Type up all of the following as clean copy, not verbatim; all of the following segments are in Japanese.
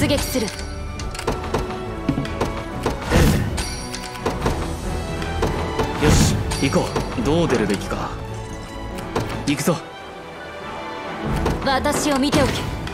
出撃する。 よし行こう。どう出るべきか。行くぞ。 私を見ておけ。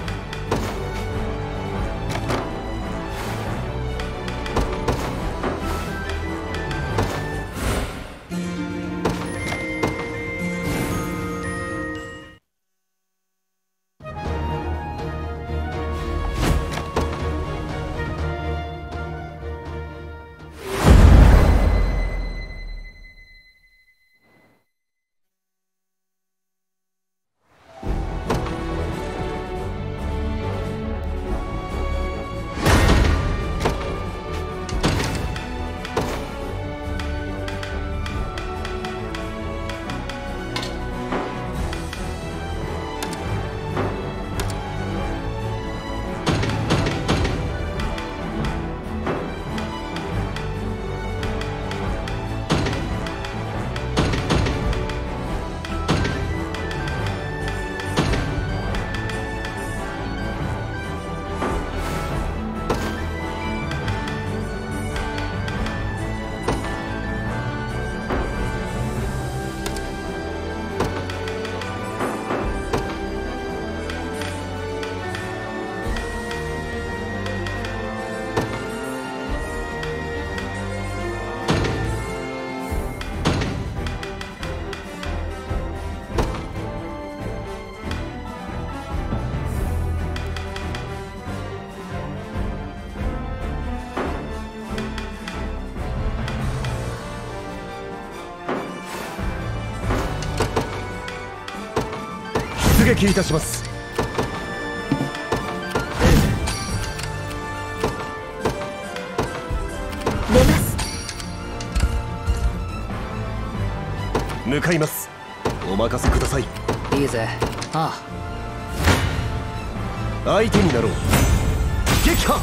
出撃いたします。 出ます。 向かいます。お任せください。 いいぜ。ああ、相手になろう。撃破。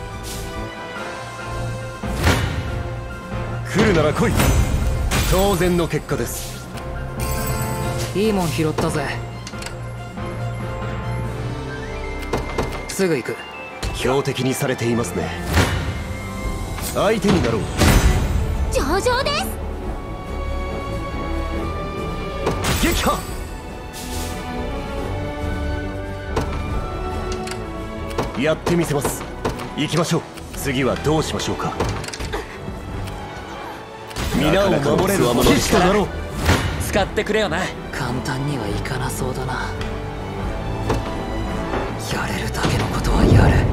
来るなら来い。当然の結果です。 いいもん拾ったぜ。すぐ行く。 標的にされていますね。相手になろう。 上々です。 撃破。やってみせます。行きましょう。次はどうしましょうか。皆を守れる騎士となろう。 使ってくれよな。簡単にはいかなそうだな。やれるだけのことはやる。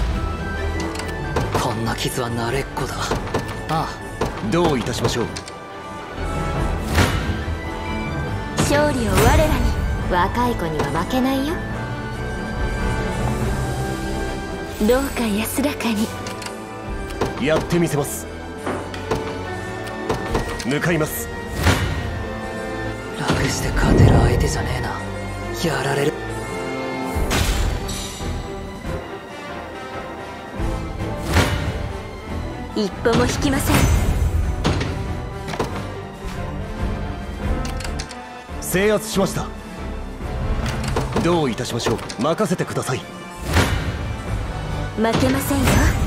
こんな傷は慣れっこだ。ああ、どういたしましょう。 勝利を我らに。若い子には負けないよ。どうか安らかに。 やってみせます。向かいます。 楽して勝てる相手じゃねえな。やられる。 一歩も引きません。 制圧しました。どういたしましょう。任せてください。 負けませんよ。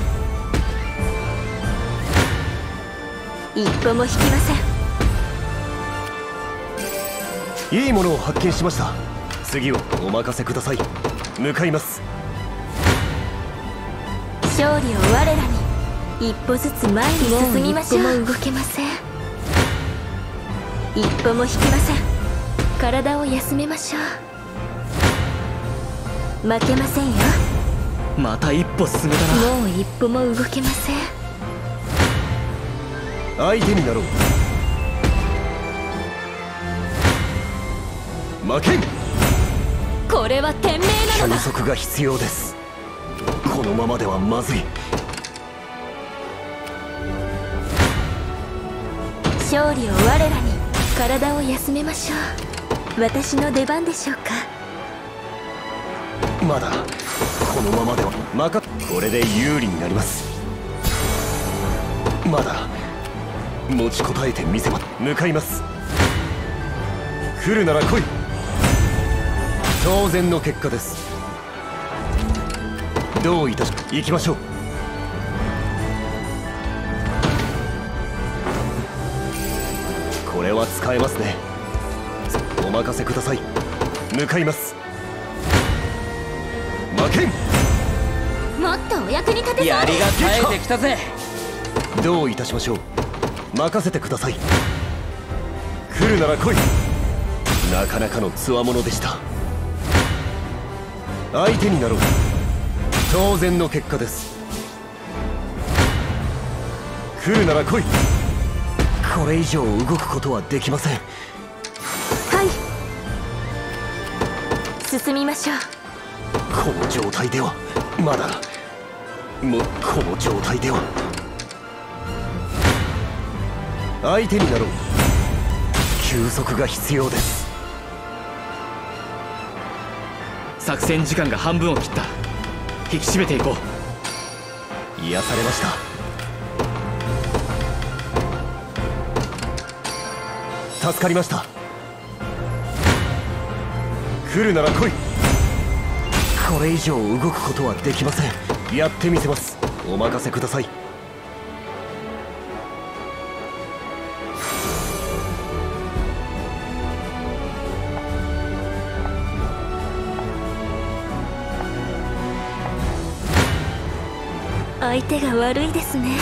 一歩も引きません。 いいものを発見しました。次をお任せください。向かいます。 勝利を我らに。一歩ずつ前に進みましょう。もう一歩も動けません。一歩も引きません。体を休めましょう。負けませんよ。 また一歩進めたな。 もう一歩も動けません。 相手になろう。負けん。 これは天命なのだ。 休息が必要です。このままではまずい。 勝利を我らに。体を休めましょう。私の出番でしょうか。 まだこのままではこれで有利になります。まだ持ちこたえてみせます。向かいます。来るなら来い。当然の結果です。 どういたし行きましょう。これは使えますね。お任せください。向かいます。負けん。 もっとお役に立てそう。 槍が冴えてきたぜ。 どういたしましょう。任せてください。来るなら来い。なかなかの強者でした。相手になろう。当然の結果です。来るなら来い。これ以上動くことはできません。 はい、進みましょう。 この状態ではまだこの状態では相手になろう。休息が必要です。 作戦時間が半分を切った。引き締めていこう。 癒されました。助かりました。来るなら来い。これ以上動くことはできません。やってみせます。お任せください。 相手が悪いですね。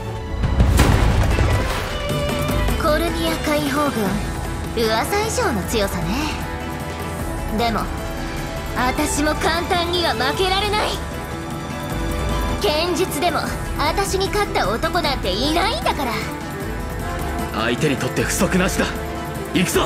コルニア解放軍、噂以上の強さね。でも私も簡単には負けられない。剣術でも私に勝った男なんていないんだから。 相手にとって不足なしだ。行くぞ。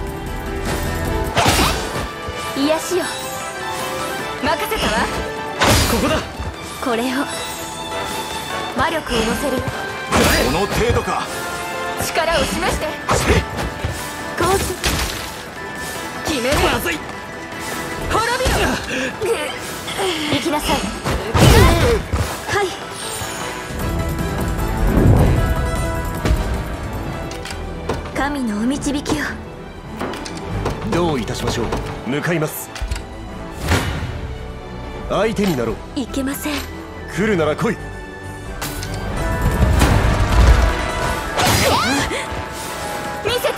癒しよ。任せたわ。 ここだ。 これを魔力を乗せる。 この程度か。 力を示して。コース決める。 まずい。 滅びろ。行きなさい。はい。神のお導きを。 どういたしましょう。向かいます。相手になろう。 いけません。 来るなら来い。 見せて。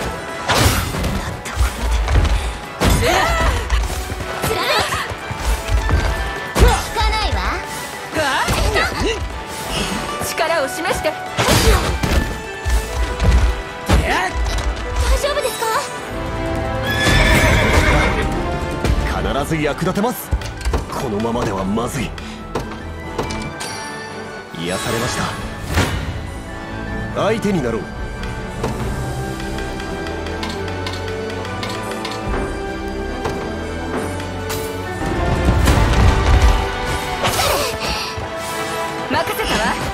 力を示して。 大丈夫ですか？ 必ず役立てます。このままではまずい。癒されました。相手になろう。 任せたわ。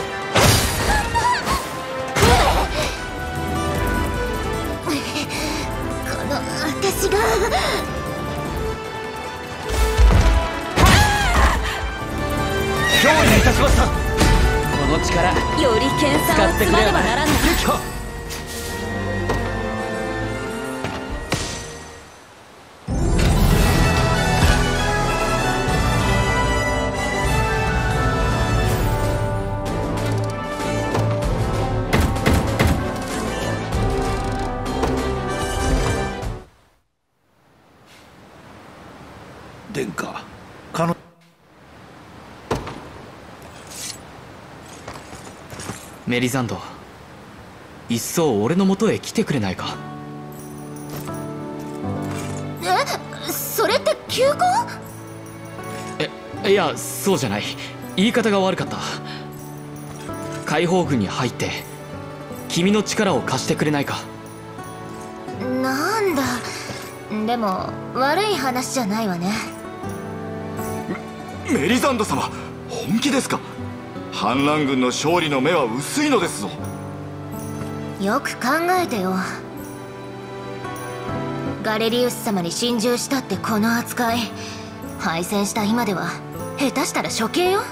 私が憑依いたしました。 この力より研鑽を積まねばならんな。 撃破。 殿下、 メリザンド、いっそ俺の元へ来てくれないか。 それって休校？ いや、そうじゃない。言い方が悪かった。解放軍に入って君の力を貸してくれないか。 なんだ、でも悪い話じゃないわね。 メリザンド様、本気ですか？反乱軍の勝利の目は薄いのですぞ。 よく考えてよ。ガレリウス様に心中したってこの扱い、敗戦した今では下手したら処刑よ。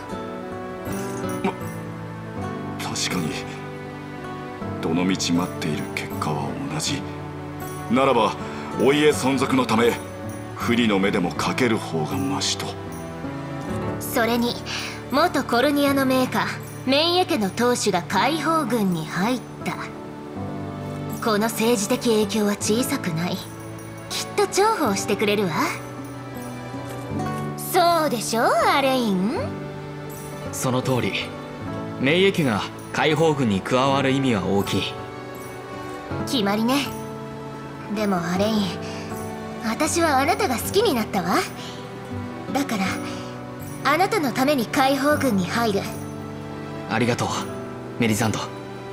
確かにどの道待っている結果は同じ。ならばお家存続のため不利の目でもかける方がましと。 それに元コルニアの名家メイエ家の当主が解放軍に入った。この政治的影響は小さくない。きっと重宝してくれるわ。そうでしょアレイン。 その通り、メイエ家が解放軍に加わる意味は大きい。 決まりね。でもアレイン、私はあなたが好きになったわ。だからあなたのために解放軍に入る。 ありがとうメリザンド。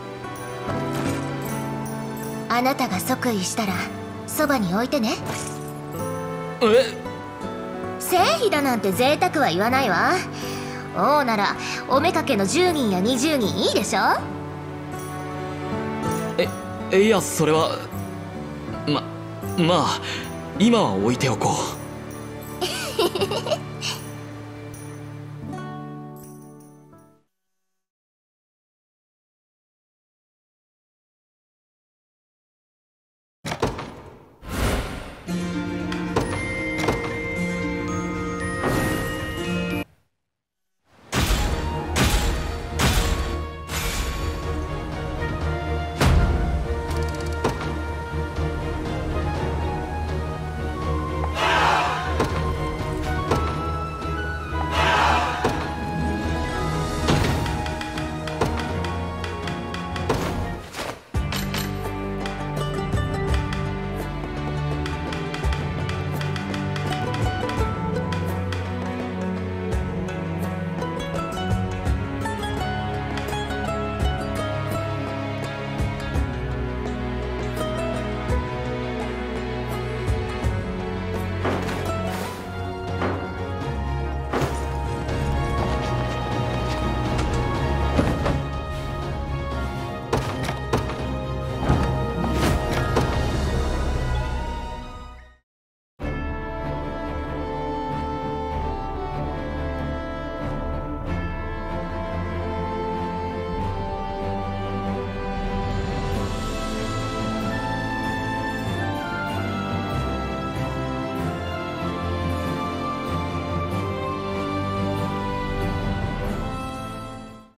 あなたが即位したらそばに置いてね。正妃だなんて贅沢は言わないわ。王ならおめかけの10人や20人いいでしょ。 いや、それはまあ今は置いておこう。